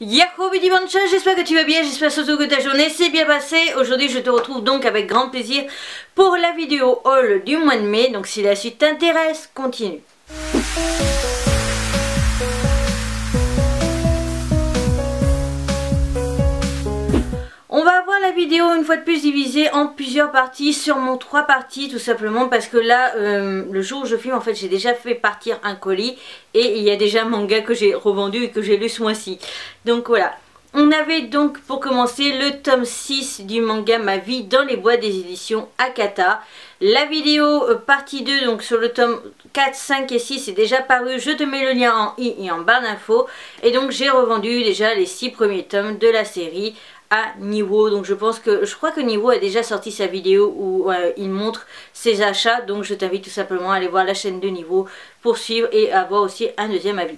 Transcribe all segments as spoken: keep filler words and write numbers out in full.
Yahoo Bidi Bancha, j'espère que tu vas bien, j'espère surtout que ta journée s'est bien passée. Aujourd'hui je te retrouve donc avec grand plaisir pour la vidéo haul du mois de mai. Donc si la suite t'intéresse, continue. On va avoir la vidéo une fois de plus divisée en plusieurs parties, sûrement trois parties tout simplement parce que là, euh, le jour où je filme en fait j'ai déjà fait partir un colis et il y a déjà un manga que j'ai revendu et que j'ai lu ce mois-ci. Donc voilà. On avait donc pour commencer le tome six du manga Ma vie dans les bois des éditions Akata. La vidéo euh, partie deux donc sur le tome quatre, cinq et six est déjà paru. Je te mets le lien en i et en barre d'infos. Et donc j'ai revendu déjà les six premiers tomes de la série à Niwo. Donc je pense que, je crois que Niwo a déjà sorti sa vidéo où euh, il montre ses achats. Donc je t'invite tout simplement à aller voir la chaîne de Niwo pour suivre et avoir aussi un deuxième avis.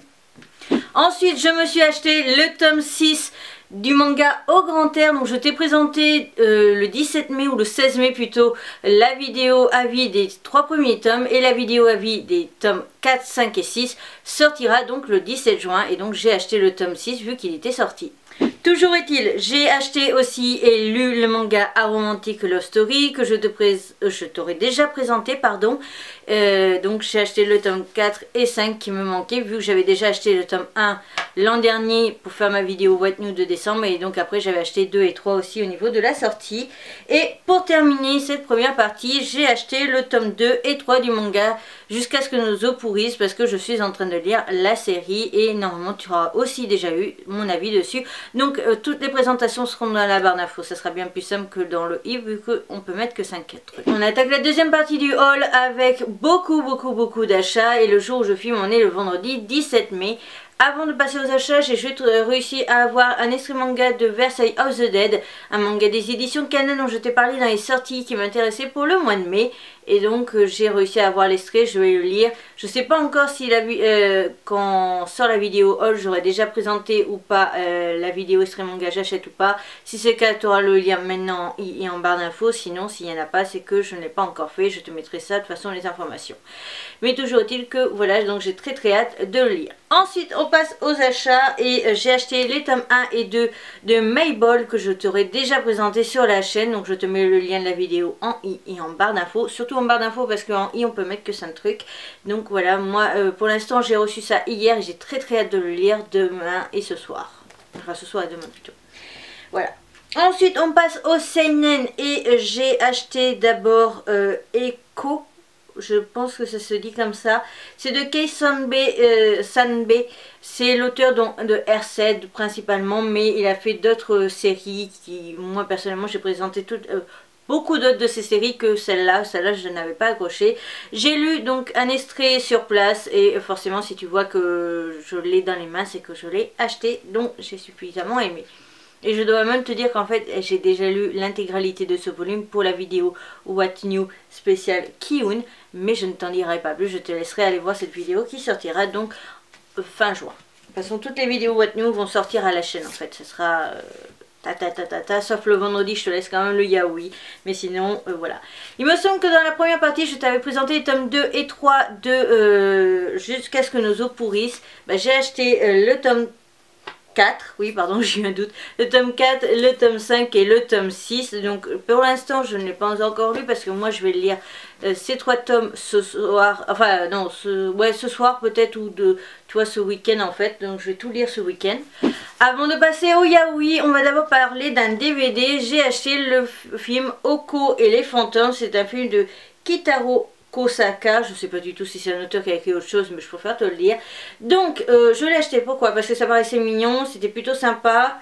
Ensuite je me suis acheté le tome six du manga Au Grand Air. Donc je t'ai présenté euh, le dix-sept mai ou le seize mai plutôt la vidéo avis des trois premiers tomes et la vidéo avis des tomes quatre, cinq et six sortira donc le dix-sept juin et donc j'ai acheté le tome six vu qu'il était sorti. Toujours est-il, j'ai acheté aussi et lu le manga Aromantic Love Story que je te pré je t'aurais déjà présenté, pardon. Euh, donc j'ai acheté le tome quatre et cinq qui me manquait vu que j'avais déjà acheté le tome un l'an dernier pour faire ma vidéo What New de décembre et donc après j'avais acheté deux et trois aussi au niveau de la sortie. Et pour terminer cette première partie, j'ai acheté le tome deux et trois du manga Jusqu'à ce que nos eaux pourrissent parce que je suis en train de lire la série et normalement tu auras aussi déjà eu mon avis dessus. Donc euh, toutes les présentations seront dans la barre d'infos, ça sera bien plus simple que dans le i vu qu'on peut mettre que cinq trucs. On attaque la deuxième partie du haul avec beaucoup beaucoup beaucoup d'achats et le jour où je filme on est le vendredi dix-sept mai. Avant de passer aux achats, j'ai juste réussi à avoir un extrait manga de Versailles of the Dead, un manga des éditions Canon dont je t'ai parlé dans les sorties qui m'intéressait pour le mois de mai. Et donc euh, j'ai réussi à avoir l'extrait, je vais le lire. Je sais pas encore si la, euh, quand sort la vidéo haul, j'aurai déjà présenté ou pas euh, la vidéo extrait manga j'achète ou pas. Si c'est le cas, tu auras le lien maintenant et en barre d'infos. Sinon, s'il n'y en a pas, c'est que je ne l'ai pas encore fait. Je te mettrai ça de toute façon les informations. Mais toujours est-il que voilà, donc j'ai très très hâte de le lire. Ensuite, on passe aux achats et euh, j'ai acheté les tomes un et deux de Mayball que je t'aurais déjà présenté sur la chaîne. Donc je te mets le lien de la vidéo en i et en barre d'infos. Surtout en barre d'infos parce qu'en i on peut mettre que cinq trucs. Donc voilà, moi euh, pour l'instant j'ai reçu ça hier et j'ai très très hâte de le lire demain et ce soir. Enfin ce soir et demain plutôt. Voilà. Ensuite on passe au seinen et euh, j'ai acheté d'abord euh, Echo. Je pense que ça se dit comme ça. C'est de Kei Sanbe. Euh, Sanbe. C'est l'auteur de R sept principalement, mais il a fait d'autres séries qui, moi personnellement, j'ai présenté toutes, euh, beaucoup d'autres de ces séries que celle-là. Celle-là, je n'avais pas accroché. J'ai lu donc un extrait sur place et forcément, si tu vois que je l'ai dans les mains, c'est que je l'ai acheté. Donc, j'ai suffisamment aimé. Et je dois même te dire qu'en fait j'ai déjà lu l'intégralité de ce volume pour la vidéo What New spécial Kiun. Mais je ne t'en dirai pas plus, je te laisserai aller voir cette vidéo qui sortira donc fin juin. De toute façon toutes les vidéos What New vont sortir à la chaîne en fait. Ce sera euh, ta, ta ta ta ta sauf le vendredi je te laisse quand même le yaoi. Mais sinon euh, voilà. Il me semble que dans la première partie je t'avais présenté les tomes deux et trois de euh, Jusqu'à ce que nos os pourrissent. Bah, j'ai acheté euh, le tome quatre, oui pardon j'ai eu un doute, le tome quatre, le tome cinq et le tome six. Donc pour l'instant je ne l'ai pas encore lu parce que moi je vais lire euh, ces trois tomes ce soir, enfin non, ce, ouais, ce soir peut-être ou de, tu vois, ce week-end en fait, donc je vais tout lire ce week-end. Avant de passer au yaoi, on va d'abord parler d'un D V D. J'ai acheté le film Oko et les fantômes, c'est un film de Kitaro Kosaka, je sais pas du tout si c'est un auteur qui a écrit autre chose, mais je préfère te le dire. Donc, euh, je l'ai acheté, pourquoi? Parce que ça paraissait mignon, c'était plutôt sympa.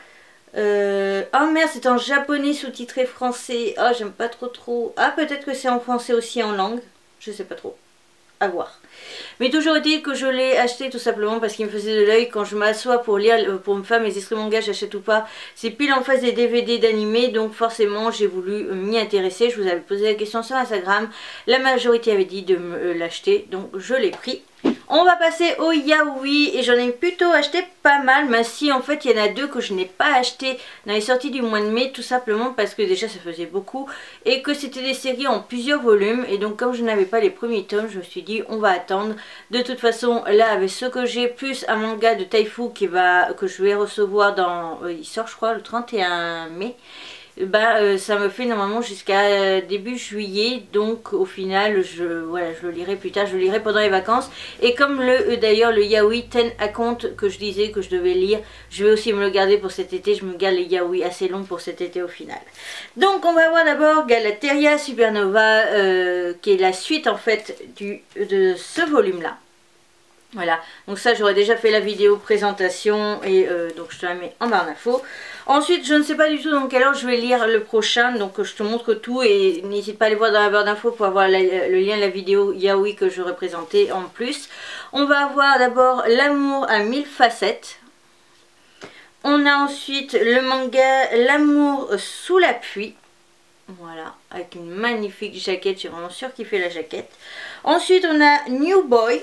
Euh... Oh merde, c'est en japonais sous-titré français. Oh, j'aime pas trop trop. Ah, peut-être que c'est en français aussi en langue, je sais pas trop. À voir. Mais toujours est-il que je l'ai acheté tout simplement parce qu'il me faisait de l'œil quand je m'assois pour lire, pour me faire mes extraits manga, j'achète ou pas. C'est pile en face des D V D d'animé, donc forcément j'ai voulu m'y intéresser. Je vous avais posé la question sur Instagram, la majorité avait dit de me l'acheter, donc je l'ai pris. On va passer au yaoi et j'en ai plutôt acheté pas mal, mais si en fait il y en a deux que je n'ai pas acheté dans les sorties du mois de mai, tout simplement parce que déjà ça faisait beaucoup et que c'était des séries en plusieurs volumes, et donc comme je n'avais pas les premiers tomes, je me suis dit on va attendre. De toute façon là avec ce que j'ai plus un manga de Taifu qui va, que je vais recevoir dans, euh, il sort je crois le trente et un mai. Bah, euh, ça me fait normalement jusqu'à euh, début juillet, donc au final je, voilà, je le lirai plus tard, je le lirai pendant les vacances. Et comme le euh, d'ailleurs le yaoi Ten Account que je disais que je devais lire, je vais aussi me le garder pour cet été. Je me garde les yaoi assez longs pour cet été au final. Donc on va voir d'abord Galateria Supernova, euh, qui est la suite en fait du, de ce volume là. Voilà, donc ça j'aurais déjà fait la vidéo présentation et euh, donc je te la mets en barre d'infos. Ensuite je ne sais pas du tout dans quelle heure je vais lire le prochain, donc je te montre tout et n'hésite pas à aller voir dans la barre d'infos pour avoir la, le lien de la vidéo yaoi que j'aurais présenté en plus. On va avoir d'abord L'amour à mille facettes. On a ensuite le manga L'amour sous la pluie. Voilà, avec une magnifique jaquette, j'ai vraiment surkiffé la jaquette. Ensuite on a New Boy,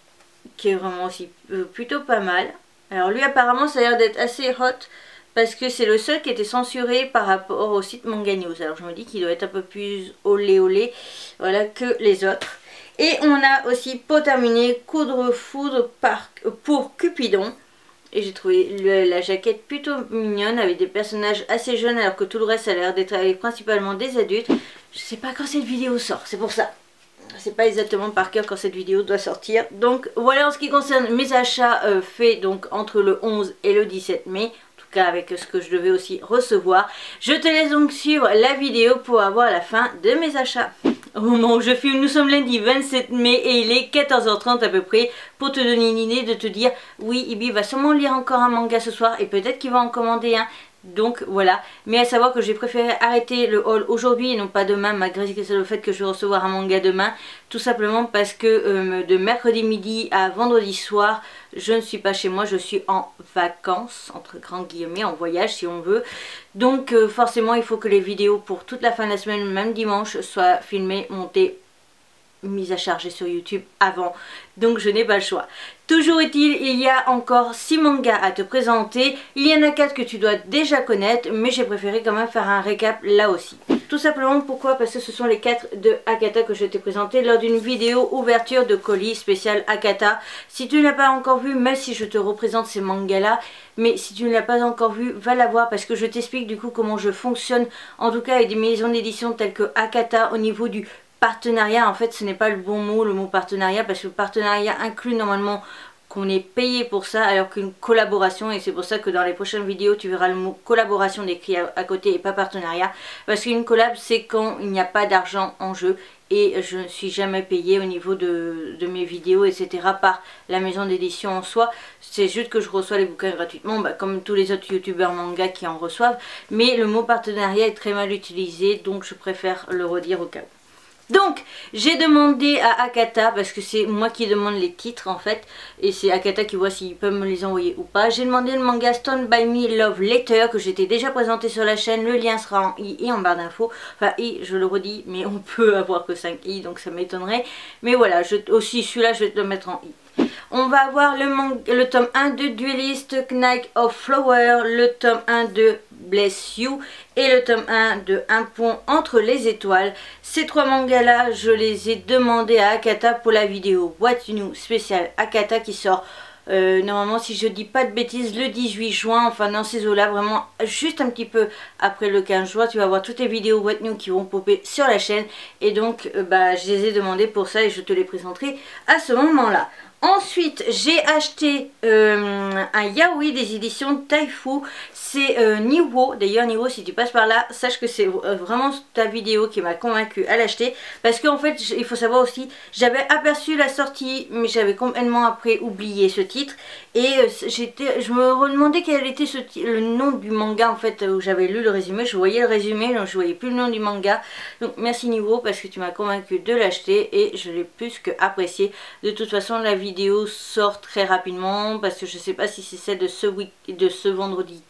qui est vraiment aussi euh, plutôt pas mal. Alors lui apparemment ça a l'air d'être assez hot parce que c'est le seul qui était censuré par rapport au site Manga News. Alors je me dis qu'il doit être un peu plus olé olé, voilà, que les autres. Et on a aussi pour terminer Coudre Foudre par, pour Cupidon. Et j'ai trouvé le, la jaquette plutôt mignonne avec des personnages assez jeunes alors que tout le reste a l'air d'être principalement des adultes. Je sais pas quand cette vidéo sort, c'est pour ça. C'est pas exactement par cœur quand cette vidéo doit sortir. Donc voilà en ce qui concerne mes achats euh, faits donc entre le onze et le dix-sept mai. En tout cas avec ce que je devais aussi recevoir. Je te laisse donc suivre la vidéo pour avoir la fin de mes achats. Au moment où je filme, nous sommes lundi vingt-sept mai et il est quatorze heures trente à peu près, pour te donner une idée de te dire oui, Ibi va sûrement lire encore un manga ce soir et peut-être qu'il va en commander un. Donc voilà, mais à savoir que j'ai préféré arrêter le haul aujourd'hui et non pas demain, malgré le fait que je vais recevoir un manga demain, tout simplement parce que euh, de mercredi midi à vendredi soir, je ne suis pas chez moi, je suis en vacances, entre grands guillemets, en voyage si on veut. Donc euh, forcément il faut que les vidéos pour toute la fin de la semaine, même dimanche, soient filmées, montées, mise à charger sur YouTube avant, donc je n'ai pas le choix. Toujours est-il, il y a encore six mangas à te présenter, il y en a quatre que tu dois déjà connaître, mais j'ai préféré quand même faire un récap là aussi. Tout simplement pourquoi? Parce que ce sont les quatre de Akata que je t'ai présenté lors d'une vidéo ouverture de colis spécial Akata. Si tu ne l'as pas encore vu, même si je te représente ces mangas là, mais si tu ne l'as pas encore vu, va la voir parce que je t'explique du coup comment je fonctionne, en tout cas avec des maisons d'édition telles que Akata au niveau du partenariat. En fait ce n'est pas le bon mot, le mot partenariat, parce que le partenariat inclut normalement qu'on est payé pour ça, alors qu'une collaboration, et c'est pour ça que dans les prochaines vidéos tu verras le mot collaboration décrit à, à côté et pas partenariat, parce qu'une collab c'est quand il n'y a pas d'argent en jeu et je ne suis jamais payée au niveau de, de mes vidéos etc par la maison d'édition en soi. C'est juste que je reçois les bouquins gratuitement, bah, comme tous les autres youtubeurs manga qui en reçoivent, mais le mot partenariat est très mal utilisé, donc je préfère le redire au cas où. Donc j'ai demandé à Akata, parce que c'est moi qui demande les titres en fait, et c'est Akata qui voit s'ils peuvent me les envoyer ou pas. J'ai demandé le manga Stand By Me Love Letter que j'étais déjà présenté sur la chaîne, le lien sera en i et en barre d'infos. Enfin i, je le redis, mais on peut avoir que cinq i donc ça m'étonnerait. Mais voilà, je, aussi celui-là je vais te le mettre en i. On va avoir le, le tome un de Duelist Knight of Flower, le tome un de Bless You et le tome un de Un pont entre les étoiles. Ces trois mangas là je les ai demandés à Akata pour la vidéo What New spécial Akata qui sort euh, normalement si je dis pas de bêtises le dix-huit juin, enfin dans ces eaux là, vraiment juste un petit peu après le quinze juin. Tu vas voir toutes les vidéos What New qui vont popper sur la chaîne et donc euh, bah, je les ai demandés pour ça et je te les présenterai à ce moment là. Ensuite, j'ai acheté euh, un yaoi des éditions Taifu, c'est euh, Niwo. D'ailleurs Niwo, si tu passes par là, sache que c'est euh, vraiment ta vidéo qui m'a convaincu à l'acheter. Parce qu'en fait, il faut savoir aussi, j'avais aperçu la sortie, mais j'avais complètement après oublié ce titre. Et euh, j'étais, je me demandais quel était ce le nom du manga en fait, où j'avais lu le résumé. Je voyais le résumé, donc je voyais plus le nom du manga. Donc merci Niwo, parce que tu m'as convaincu de l'acheter et je l'ai plus que apprécié. De toute façon, la vidéo vidéo sort très rapidement parce que je sais pas si c'est celle de ce week de ce vendredi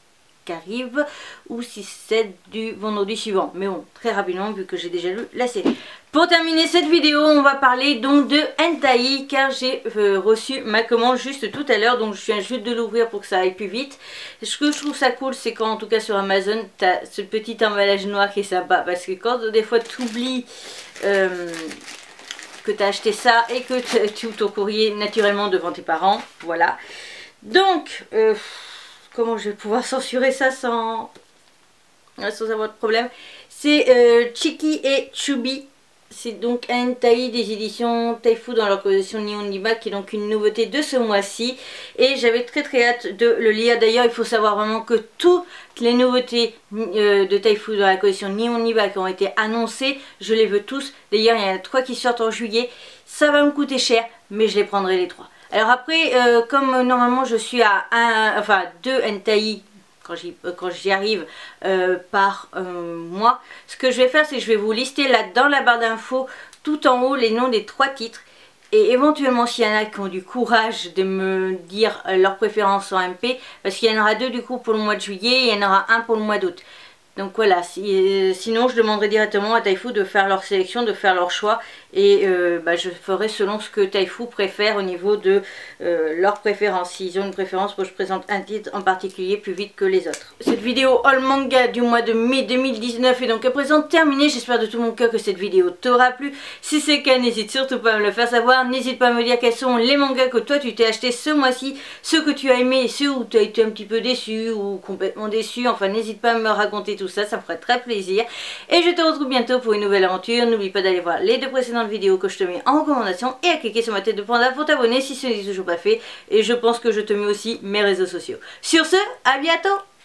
qui arrive ou si c'est du vendredi suivant. Mais bon, très rapidement vu que j'ai déjà lu la série. Pour terminer cette vidéo, on va parler donc de hentai car j'ai euh, reçu ma commande juste tout à l'heure, donc je viens juste de l'ouvrir pour que ça aille plus vite. Ce que je trouve ça cool, c'est quand en tout cas sur Amazon, tu as ce petit emballage noir qui est sympa parce que quand des fois tu oublies euh, que tu as acheté ça et que tu ouvres ton courrier naturellement devant tes parents, voilà. Donc, euh, comment je vais pouvoir censurer ça sans, sans avoir de problème? C'est euh, Chiki et Chubby. C'est donc un hentai des éditions Taifu dans leur collection Nihoniba qui est donc une nouveauté de ce mois-ci. Et j'avais très très hâte de le lire. D'ailleurs, il faut savoir vraiment que toutes les nouveautés euh, de Taifu dans la collection Nihoniba qui ont été annoncées, je les veux tous. D'ailleurs, il y en a trois qui sortent en juillet. Ça va me coûter cher, mais je les prendrai les trois. Alors après, euh, comme euh, normalement je suis à un, enfin deux hentai quand j'y arrive euh, par euh, mois, ce que je vais faire c'est que je vais vous lister là dans la barre d'infos tout en haut les noms des trois titres et éventuellement s'il y en a qui ont du courage de me dire euh, leur préférence en M P, parce qu'il y en aura deux du coup pour le mois de juillet et il y en aura un pour le mois d'août. Donc voilà, si, euh, sinon je demanderai directement à Taifu de faire leur sélection, de faire leur choix et euh, bah, je ferai selon ce que Taifu préfère au niveau de euh, leur préférence. S'ils ont une préférence, moi je présente un titre en particulier plus vite que les autres. Cette vidéo All Manga du mois de mai deux mille dix-neuf est donc à présent terminée. J'espère de tout mon cœur que cette vidéo t'aura plu. Si c'est le cas, n'hésite surtout pas à me le faire savoir. N'hésite pas à me dire quels sont les mangas que toi tu t'es acheté ce mois-ci, ceux que tu as aimé et ceux où tu as été un petit peu déçu ou complètement déçu. Enfin, n'hésite pas à me raconter tout ça, ça me ferait très plaisir. Et je te retrouve bientôt pour une nouvelle aventure. N'oublie pas d'aller voir les deux précédentes vidéos que je te mets en recommandation et à cliquer sur ma tête de panda pour t'abonner si ce n'est toujours pas fait. Et je pense que je te mets aussi mes réseaux sociaux. Sur ce, à bientôt!